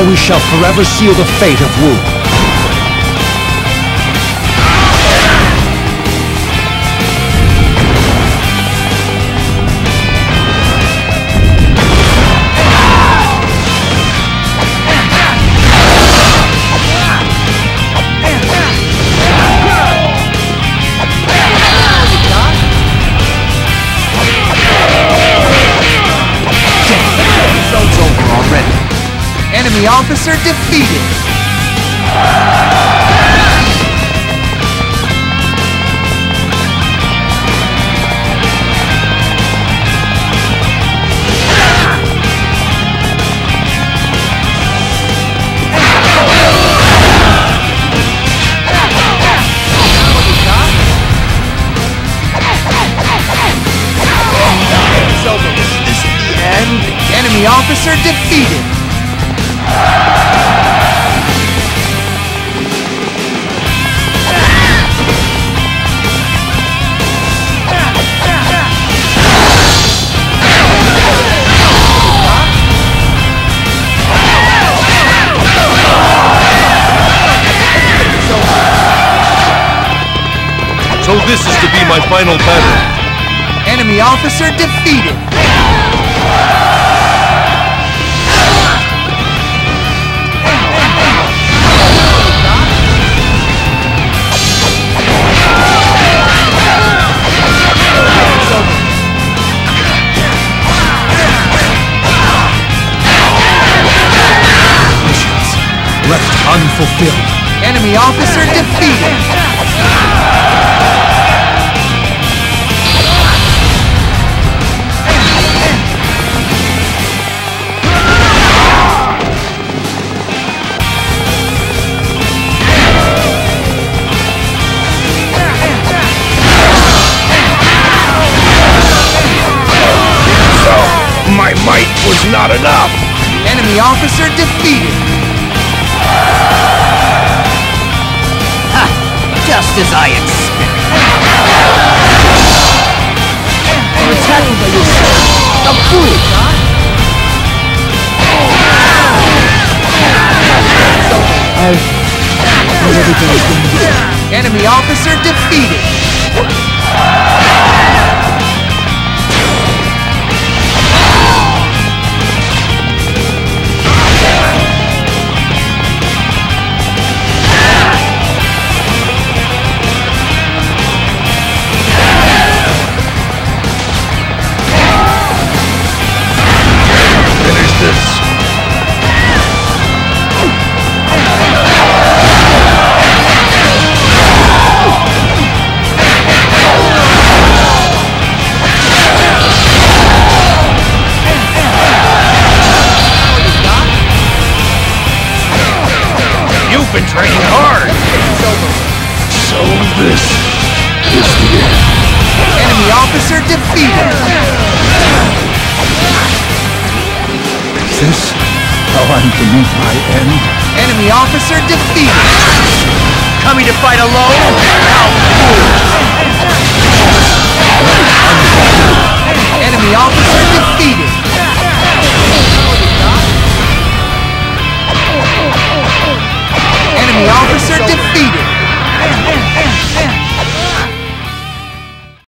Now we shall forever seal the fate of Wu. Enemy officer defeated! So this is the end. Enemy officer defeated! So this is to be my final battle. Enemy officer defeated! Missions left unfulfilled. Enemy officer defeated! My might was not enough! Enemy officer defeated! Ha! Just as I expected. We're attacked by yourself! A fool! Everything is going good. Enemy officer defeated! Been training hard! So this is the end. Enemy officer defeated! Is this how I'm to meet my end? Enemy officer defeated! Coming to fight alone? How Enemy officer defeated! Enemy officer defeated!